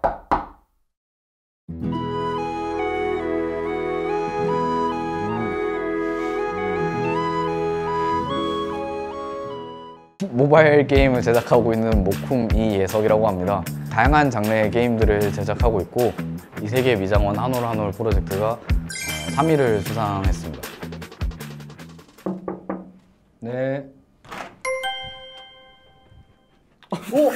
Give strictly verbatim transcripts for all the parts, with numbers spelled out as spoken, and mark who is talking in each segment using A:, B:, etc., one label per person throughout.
A: 모바일 게임을 제작하고 있는 모쿰 이예석이라고 합니다. 다양한 장르의 게임들을 제작하고 있고 이 세계 미장원 한 올 한 올 프로젝트가 삼 위를 수상했습니다. 네.
B: 오!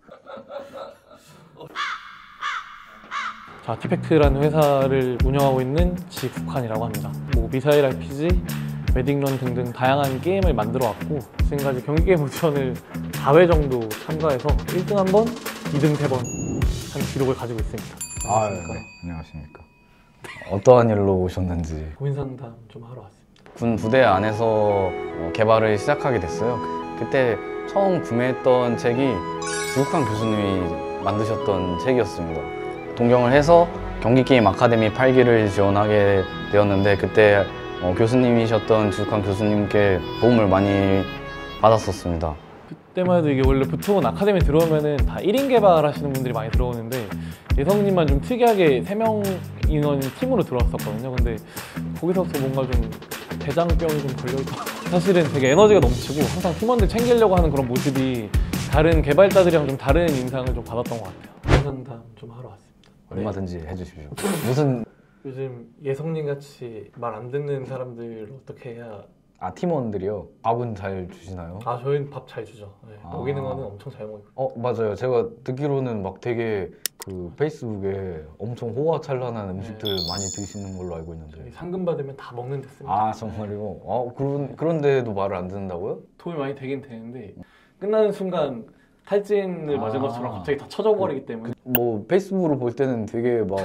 B: 자, 디펙트라는 회사를 운영하고 있는 지국환이라고 합니다. 뭐 미사일 알피지, 웨딩런 등등 다양한 게임을 만들어 왔고 지금까지 경기게임 오디션을 사 회 정도 참가해서 일 등 한 번, 이 등 세 번 한 기록을 가지고 있습니다.
A: 아, 네. 안녕하십니까. 어떠한 일로 오셨는지.
B: 고민 상담 좀 하러 왔습니다.
A: 군 부대 안에서 개발을 시작하게 됐어요. 그때 처음 구매했던 책이 지국환 교수님이 만드셨던 책이었습니다. 동경을 해서 경기게임 아카데미 팔 기를 지원하게 되었는데 그때 어, 교수님이셨던 지국환 교수님께 도움을 많이 받았었습니다.
B: 그때만 해도 이게 원래 보통은 아카데미 들어오면은 다 일 인 개발하시는 분들이 많이 들어오는데 예성님만 좀 특이하게 세 명 인원 팀으로 들어왔었거든요. 근데 거기서부터 뭔가 좀 대장병이 좀 걸려있고 사실은 되게 에너지가 넘치고 항상 팀원들 챙기려고 하는 그런 모습이 다른 개발자들이랑 좀 다른 인상을 좀 받았던 것 같아요. 상담 좀 하러 왔습니다.
A: 얼마든지 해주십시오. 무슨
B: 요즘 예성님 같이 말 안 듣는 사람들 어떻게 해야?
A: 아, 팀원들이요? 밥은 잘 주시나요?
B: 아, 저희는 밥 잘 주죠. 네.
A: 아.
B: 먹이는 거는 엄청 잘 먹어요.
A: 어, 맞아요. 제가 듣기로는 막 되게 그 페이스북에 엄청 호화찬란한 음식들
B: 네.
A: 많이 드시는 걸로 알고 있는데.
B: 저희 상금 받으면 다 먹는 데 씁니다.
A: 아, 정말요? 어, 그런, 그런데도 말을 안 듣는다고요?
B: 도움이 많이 되긴 되는데 끝나는 순간 탈진을 맞은
A: 아.
B: 것처럼 갑자기 다 쳐져버리기 때문에
A: 뭐 페이스북으로 볼 때는 되게 막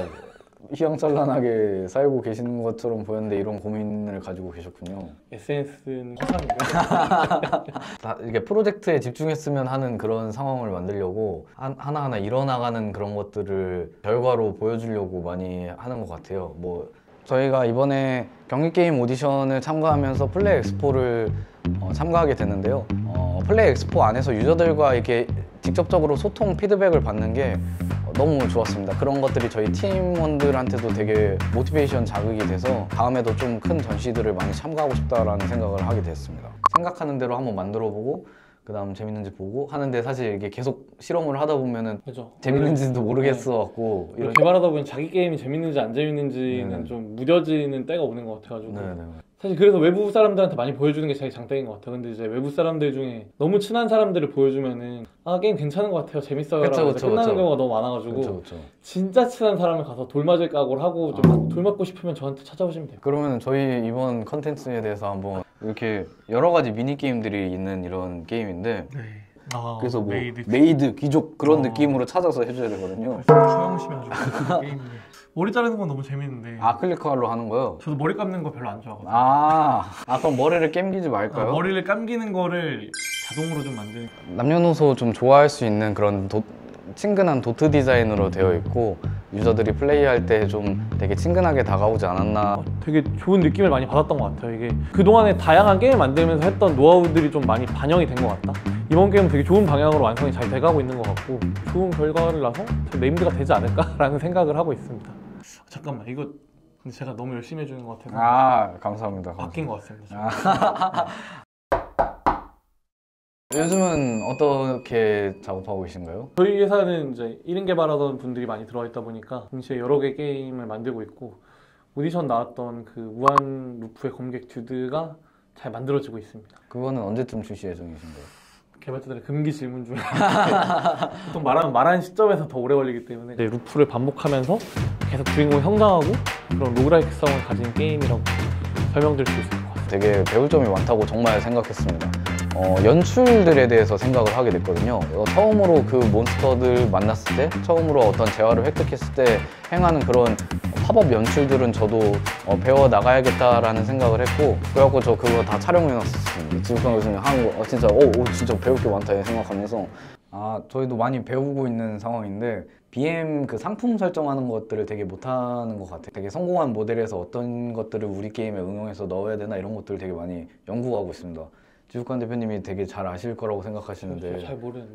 A: 휘황찬란하게 살고 계시는 것처럼 보였는데 이런 고민을 가지고 계셨군요.
B: 에스엔에스는 허상이고요.
A: 다 이게 프로젝트에 집중했으면 하는 그런 상황을 만들려고 한, 하나하나 일어나가는 그런 것들을 결과로 보여주려고 많이 하는 것 같아요. 뭐 저희가 이번에 경기게임 오디션을 참가하면서 플레이 엑스포를 어, 참가하게 됐는데요. 어, 플레이 엑스포 안에서 유저들과 이렇게 직접적으로 소통, 피드백을 받는 게 너무 좋았습니다. 그런 것들이 저희 팀원들한테도 되게 모티베이션 자극이 돼서 다음에도 좀 큰 전시들을 많이 참가하고 싶다라는 생각을 하게 됐습니다. 생각하는 대로 한번 만들어보고 그 다음 재밌는지 보고 하는데 사실 이게 계속 실험을 하다 보면은
B: 그죠.
A: 재밌는지도 모르겠어 갖고
B: 이런... 개발하다 보면 자기 게임이 재밌는지 안 재밌는지는
A: 네네.
B: 좀 무뎌지는 때가 오는 것 같아가지고
A: 네네.
B: 사실 그래서 외부 사람들한테 많이 보여주는 게 제일 장땡인 것 같아요. 근데 이제 외부 사람들 중에 너무 친한 사람들을 보여주면은 아 게임 괜찮은 것 같아요, 재밌어요
A: 그쵸,
B: 라고
A: 그쵸,
B: 끝나는
A: 그쵸.
B: 경우가 너무 많아가지고
A: 그쵸, 그쵸.
B: 진짜 친한 사람을 가서 돌맞을 각오를 하고 좀
A: 아.
B: 돌맞고 싶으면 저한테 찾아오시면 돼요.
A: 그러면 저희 이번 컨텐츠에 대해서 한번 이렇게 여러 가지 미니 게임들이 있는 이런 게임인데
B: 네. 아,
A: 그래서 뭐
B: 메이드,
A: 메이드 귀족 그런
B: 어.
A: 느낌으로 찾아서 해줘야 되거든요.
B: 처형심해가지고 게임이 머리 자르는 건 너무 재밌는데
A: 아클리크로 하는 거요?
B: 저도 머리 감는 거 별로 안 좋아하거든요.
A: 아, 아 그럼 머리를 감기지 말까요?
B: 아, 머리를 감기는 거를 자동으로 좀 만드는
A: 남녀노소 좀 좋아할 수 있는 그런 도, 친근한 도트 디자인으로 되어 있고 유저들이 플레이할 때 좀 되게 친근하게 다가오지 않았나.
B: 어, 되게 좋은 느낌을 많이 받았던 것 같아요. 이게 그동안에 다양한 게임을 만들면서 했던 노하우들이 좀 많이 반영이 된 것 같다. 이번 게임은 되게 좋은 방향으로 완성이 잘 돼가고 있는 것 같고 좋은 결과를 나서 네임드가 되지 않을까라는 생각을 하고 있습니다. 잠깐만, 이거 근데 제가 너무 열심히 해주는 것 같아서
A: 아, 감사합니다.
B: 바뀐 것 같습니다.
A: 아. 요즘은 어떻게 작업하고 계신가요?
B: 저희 회사는 이제 일 인 개발하던 분들이 많이 들어와 있다 보니까 동시에 여러 개 게임을 만들고 있고 오디션 나왔던 그 무한 루프의 검객 듀드가 잘 만들어지고 있습니다.
A: 그거는 언제쯤 출시 예정이신가요?
B: 개발자들의 금기 질문 중에 보통 말하면 말하는 시점에서 더 오래 걸리기 때문에 네, 루프를 반복하면서 계속 주인공을 성장하고 그런 로그라이크성을 가진 게임이라고 설명드릴 수 있을 것 같아요.
A: 되게 배울 점이 많다고 정말 생각했습니다. 어, 연출들에 대해서 생각을 하게 됐거든요. 어, 처음으로 그 몬스터들 만났을 때, 처음으로 어떤 재화를 획득했을 때 행하는 그런 팝업 연출들은 저도 어, 배워 나가야겠다라는 생각을 했고, 그래갖고 저 그거 다 촬영해놨었습니다. 지국환 교수님 하는 거 어, 진짜 어, 오, 진짜 배울 게 많다 생각하면서 아 저희도 많이 배우고 있는 상황인데 비엠 그 상품 설정하는 것들을 되게 못하는 것 같아요. 되게 성공한 모델에서 어떤 것들을 우리 게임에 응용해서 넣어야 되나 이런 것들을 되게 많이 연구하고 있습니다. 지국환 대표님이 되게 잘 아실 거라고 생각하시는데
B: 잘 모르는데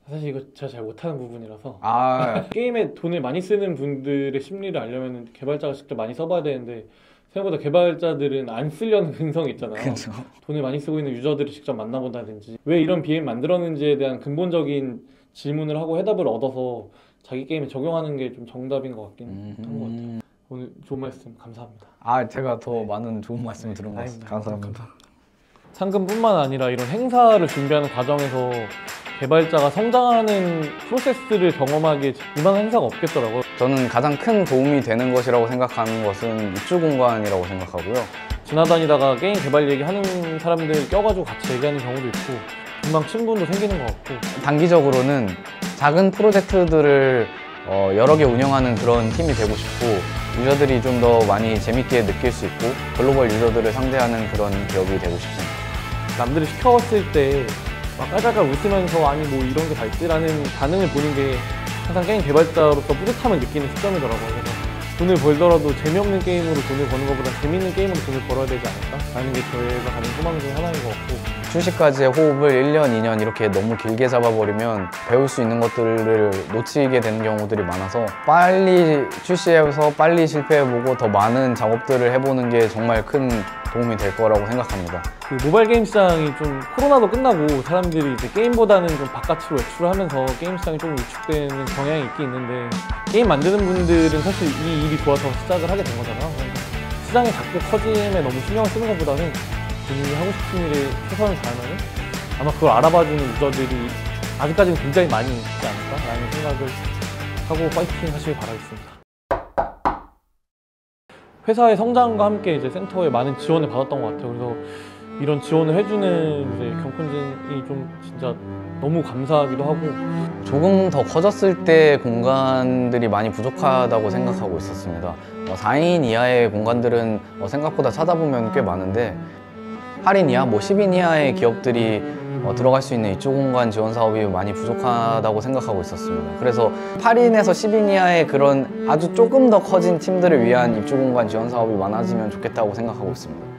B: 사실 이거 제가 잘 못하는 부분이라서
A: 아,
B: 게임에 돈을 많이 쓰는 분들의 심리를 알려면 개발자가 직접 많이 써봐야 되는데 생각보다 개발자들은 안 쓰려는 근성이 있잖아요.
A: 그렇죠.
B: 돈을 많이 쓰고 있는 유저들을 직접 만나본다든지 왜 이런 비행 만들었는지에 대한 근본적인 질문을 하고 해답을 얻어서 자기 게임에 적용하는 게 좀 정답인 것 같긴 한 것 같아요.
A: 음...
B: 오늘 좋은 말씀 감사합니다.
A: 아, 제가 더 많은 좋은 말씀 들은 것
B: 아닙니다.
A: 같습니다. 감사합니다.
B: 상금뿐만 아니라 이런 행사를 준비하는 과정에서 개발자가 성장하는 프로세스를 경험하기에 이만한 행사가 없겠더라고요.
A: 저는 가장 큰 도움이 되는 것이라고 생각하는 것은 입주 공간이라고 생각하고요.
B: 지나다니다가 게임 개발 얘기하는 사람들 껴가지고 같이 얘기하는 경우도 있고 금방 친분도 생기는 것 같고
A: 단기적으로는 작은 프로젝트들을 어, 여러 개 운영하는 그런 팀이 되고 싶고 유저들이 좀 더 많이 재밌게 느낄 수 있고 글로벌 유저들을 상대하는 그런 기업이 되고 싶습니다.
B: 남들이 시켜왔을 때 막 깔깔깔 웃으면서 아니 뭐 이런 게 다 있지라는 반응을 보는 게 항상 게임 개발자로서 뿌듯함을 느끼는 시점이더라고요. 그래서 돈을 벌더라도 재미없는 게임으로 돈을 버는 것보다 재밌는 게임으로 돈을 벌어야 되지 않을까라는 게 저희가 가진 소망 중에 하나인 것 같고
A: 출시까지의 호흡을 일 년, 이 년 이렇게 너무 길게 잡아버리면 배울 수 있는 것들을 놓치게 되는 경우들이 많아서 빨리 출시해서 빨리 실패해보고 더 많은 작업들을 해보는 게 정말 큰 도움이 될 거라고 생각합니다.
B: 그 모바일 게임 시장이 좀 코로나도 끝나고 사람들이 이제 게임보다는 좀 바깥으로 외출을 하면서 게임 시장이 조금 위축되는 경향이 있긴 있는데 게임 만드는 분들은 사실 이 일이 좋아서 시작을 하게 된 거잖아요. 그래서 시장이 작고 커짐에 너무 신경을 쓰는 것보다는 본인이 하고 싶은 일에 최선을 다하면 아마 그걸 알아봐주는 유저들이 아직까지는 굉장히 많이 있지 않을까라는 생각을 하고 파이팅 하시길 바라겠습니다. 회사의 성장과 함께 이제 센터에 많은 지원을 받았던 것 같아요. 그래서 이런 지원을 해주는 이제 경품진이 좀 진짜 너무 감사하기도 하고
A: 조금 더 커졌을 때 공간들이 많이 부족하다고 생각하고 있었습니다. 어, 사 인 이하의 공간들은 어, 생각보다 찾아보면 꽤 많은데 팔 인 이하, 뭐 십 인 이하의 기업들이 어, 들어갈 수 있는 입주 공간 지원 사업이 많이 부족하다고 생각하고 있었습니다. 그래서 팔 인에서 십 인 이하의 그런 아주 조금 더 커진 팀들을 위한 입주 공간 지원 사업이 많아지면 좋겠다고 생각하고 있습니다.